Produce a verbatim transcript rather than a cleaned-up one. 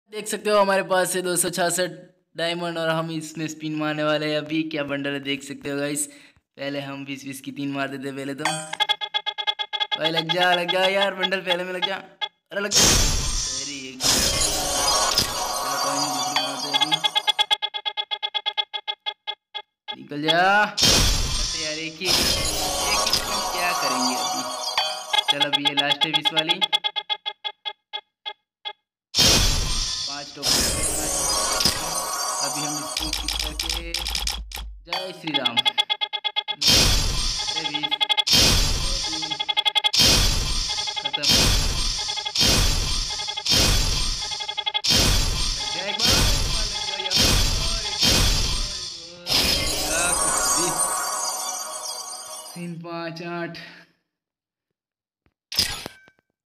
देख सकते हो हमारे पास है दो सौ छियासठ डायमंड और हम इसमें स्पिन मारने वाले हैं। अभी क्या बंडल है देख सकते हो गाइस। पहले हम बीस बीस की तीन मार देते पहले तो। भाई लग जा लग जा यार, बंडल पहले में लग जा। अरे लग जा। अरे एक चलो कोई नहीं, दूसरी मारते हैं अभी। निकल जा। अरे यार एक ही एक ही स्पिन क्या करेंगे अभी। चल अभी ये लास्ट है बीस वाली। पांच टोकन अभी हम इसको किक करके जय श्री राम। अरे बीस खत्म। लग गया एक बार, एक बार लग गया यार, एक और, एक और, एक और, एक और। तीन पाँच आठ